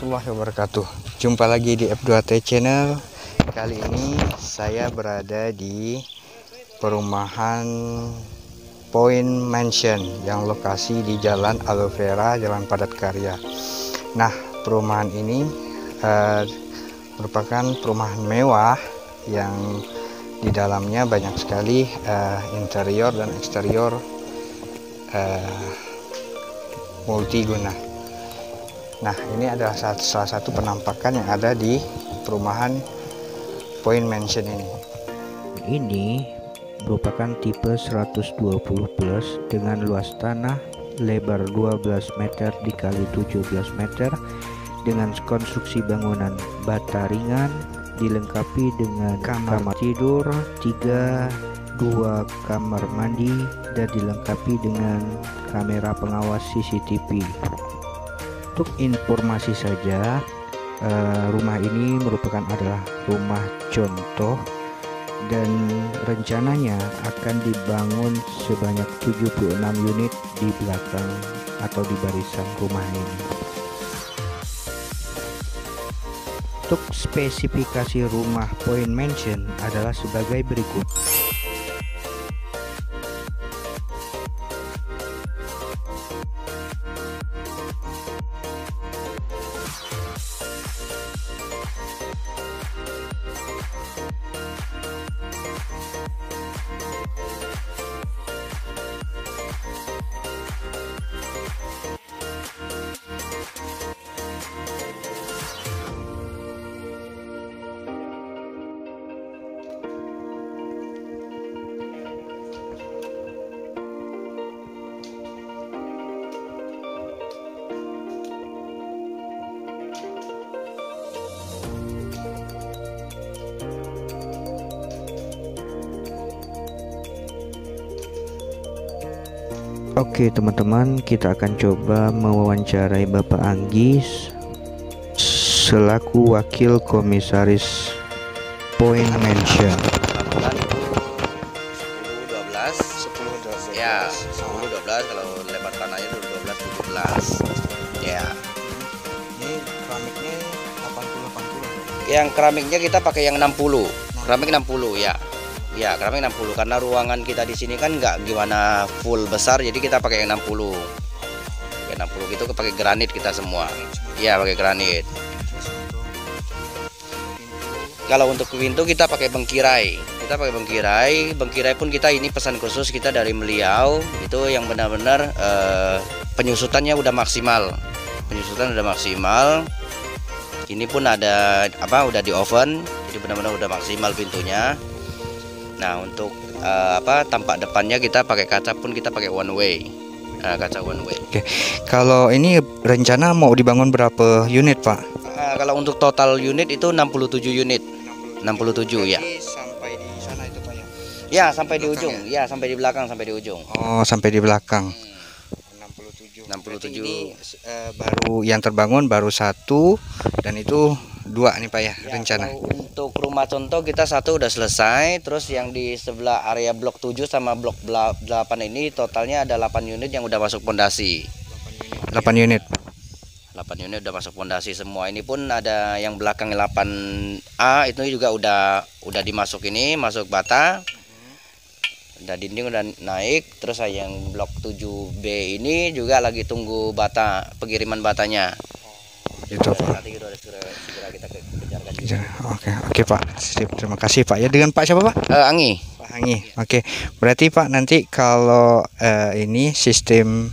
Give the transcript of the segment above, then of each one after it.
warahmatullahi wabarakatuh. Jumpa lagi di F2T Channel. Kali ini saya berada di perumahan Point Mansion yang lokasi di Jalan Aloe Vera, Jalan Padat Karya. Nah, perumahan ini merupakan perumahan mewah yang di dalamnya banyak sekali interior dan eksterior multiguna. Nah, ini adalah salah satu penampakan yang ada di perumahan Point Mansion ini. Ini merupakan tipe 120 plus dengan luas tanah lebar 12 meter dikali 17 meter dengan konstruksi bangunan bata ringan, dilengkapi dengan kamar tidur 3, 2 kamar mandi, dan dilengkapi dengan kamera pengawas CCTV. Untuk informasi saja, rumah ini adalah rumah contoh dan rencananya akan dibangun sebanyak 76 unit di belakang atau di barisan rumah ini. Untuk spesifikasi rumah Point Mansion adalah sebagai berikut. Oke teman-teman, kita akan coba mewawancarai Bapak Anggis selaku Wakil Komisaris Point Mansion. 10-12 ya, 10-12 kalau lebar tanahnya itu 12-17 ya. Ini keramiknya 80-80. Yang keramiknya kita pakai yang 60, keramik 60 ya. Ya, keramik 60 karena ruangan kita di sini kan nggak gimana full besar, jadi kita pakai yang 60. Yang 60 gitu pakai granit kita semua. Iya, pakai granit. Kalau untuk pintu kita pakai bengkirai. Kita pakai bengkirai. Bengkirai pun kita ini pesan khusus kita dari beliau. Itu yang benar-benar penyusutannya udah maksimal. Penyusutan udah maksimal. Ini pun ada udah di oven. Jadi benar-benar udah maksimal pintunya. Nah, untuk tampak depannya kita pakai kaca pun kita pakai one way. Kaca one way. Oke. Kalau ini rencana mau dibangun berapa unit, Pak? Kalau untuk total unit itu 67 unit. 67 ya. Sampai di sana itu, Pak ya? Ya, sampai di ujung. Ya, sampai di belakang, sampai di ujung. Oh, sampai di belakang. 67. Ini baru yang terbangun baru 1 dan itu 2 nih Pak ya, rencana. Untuk rumah contoh kita 1 udah selesai, terus yang di sebelah area blok 7 sama blok 8 ini totalnya ada 8 unit yang udah masuk pondasi. 8 unit. 8 unit udah masuk pondasi semua. Ini pun ada yang belakang 8A itu juga udah dimasuk ini, masuk bata. Udah dinding udah naik, terus yang blok 7B ini juga lagi tunggu bata, pengiriman batanya. Itu Pak. Nanti segera kita kejarkan juga. Oke Pak. Sip, terima kasih Pak ya. Dengan Pak siapa Pak? Anggi. Pak Anggi. Oke. Berarti Pak nanti kalau ini sistem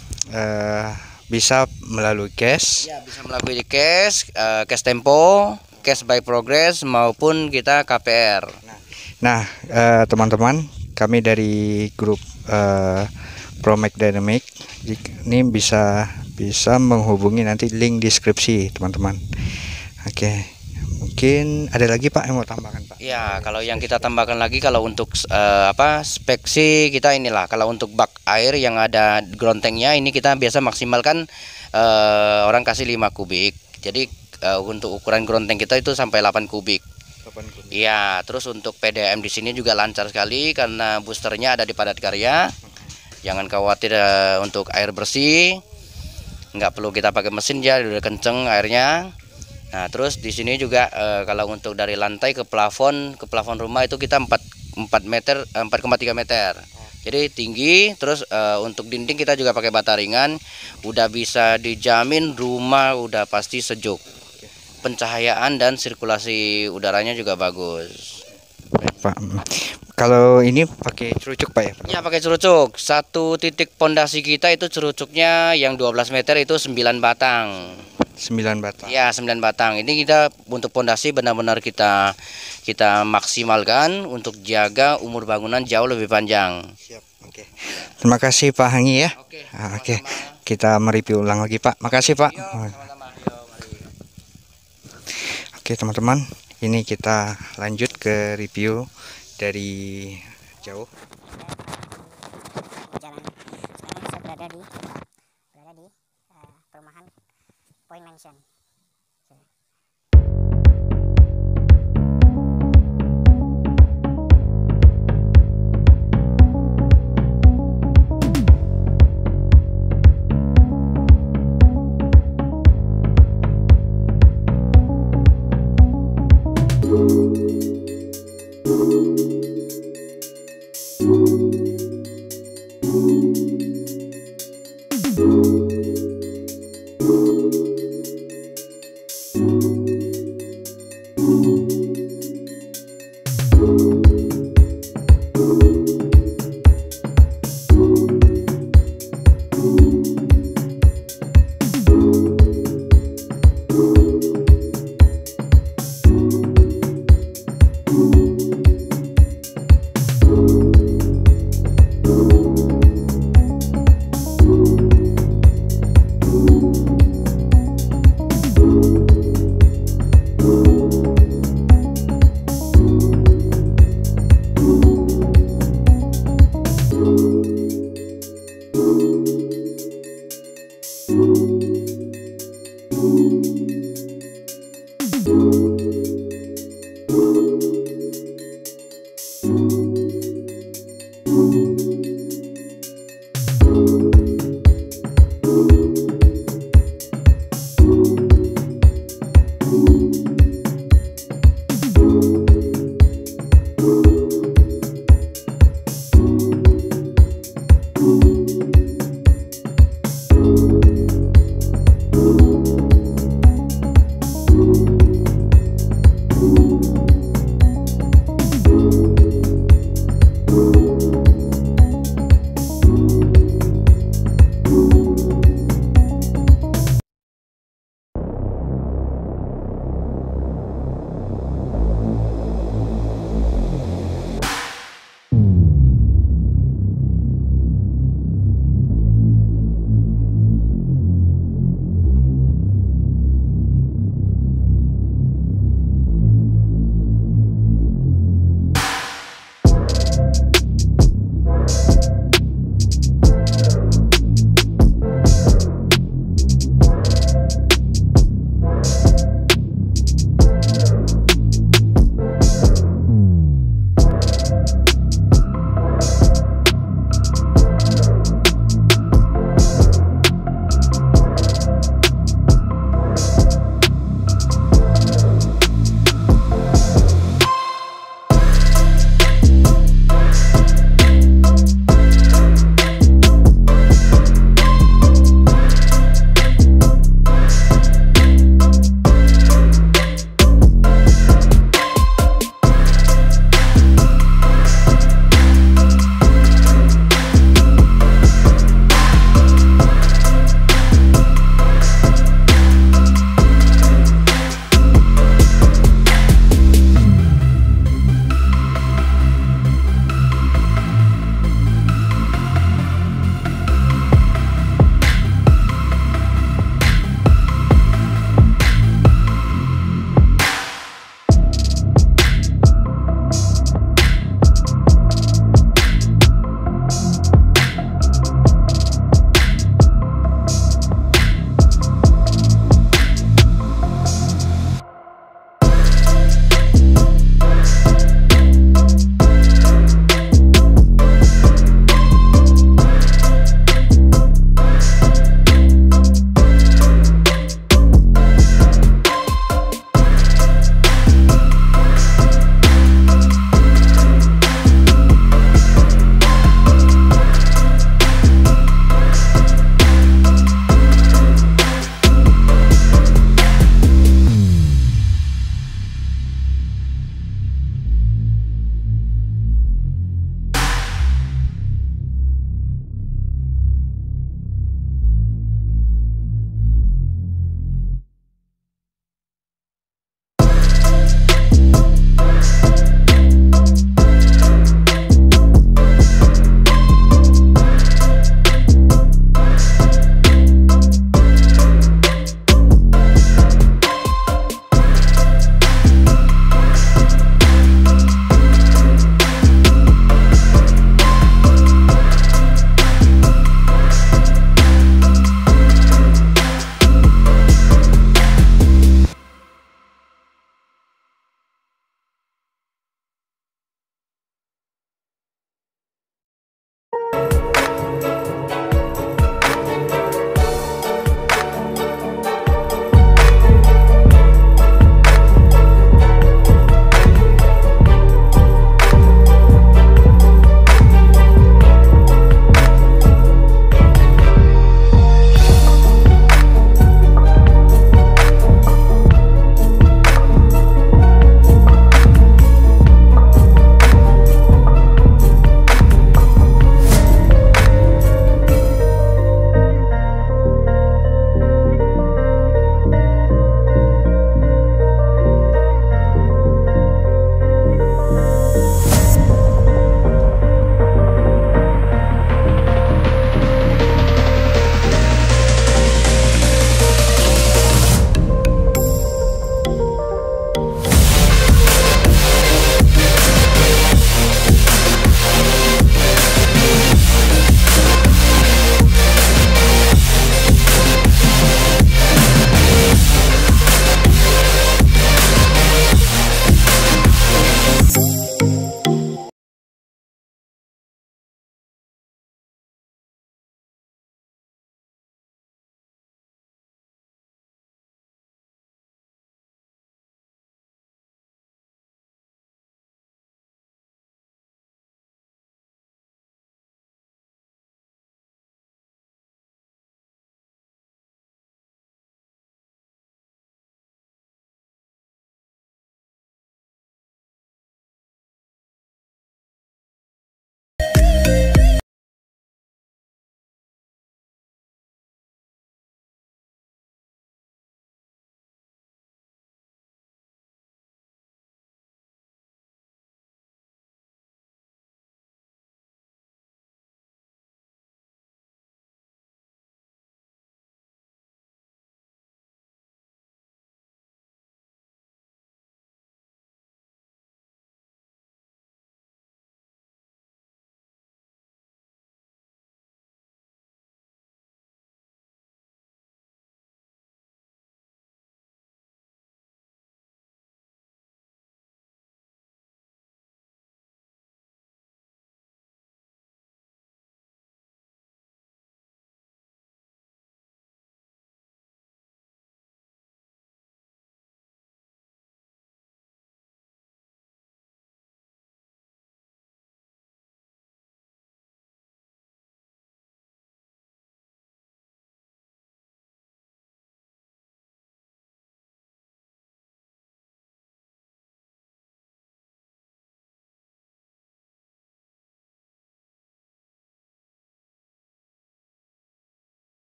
bisa melalui cash. Ya, bisa melalui cash, cash tempo, cash by progress maupun kita KPR. Nah, teman-teman, kami dari grup Promax Dynamic ini bisa menghubungi nanti link deskripsi teman-teman. Oke, mungkin ada lagi Pak yang mau tambahkan Pak? Ya, kalau yang kita tambahkan lagi kalau untuk spek sih kita inilah, kalau untuk bak air yang ada grontengnya ini kita biasa maksimalkan orang kasih 5 kubik. Jadi untuk ukuran gronteng kita itu sampai 8 kubik. Iya, terus untuk PDAM di sini juga lancar sekali karena boosternya ada di Padat Karya. Jangan khawatir untuk air bersih. nggak perlu kita pakai mesin, ya udah kenceng airnya. Nah terus di sini juga kalau untuk dari lantai ke plafon rumah itu kita 4 meter 4,3 meter. Jadi tinggi. Terus untuk dinding kita juga pakai bata ringan. Udah bisa dijamin rumah udah pasti sejuk. Pencahayaan dan sirkulasi udaranya juga bagus. Pak, kalau ini pakai cerucuk Pak ya? Ya pakai cerucuk. Satu titik pondasi kita itu cerucuknya yang 12 meter itu 9 batang. 9 batang. Ya 9 batang. Ini kita untuk pondasi benar-benar kita maksimalkan untuk jaga umur bangunan jauh lebih panjang. Siap. Oke. Terima kasih Pak Hangi ya. Oke. Oke. Kita mereview ulang lagi Pak. Makasih Pak. Sama-sama. Yuk, mari. Oke teman-teman, ini kita lanjut ke review dari jauh. Jalan. Sekarang saya berada di perumahan Point Mansion.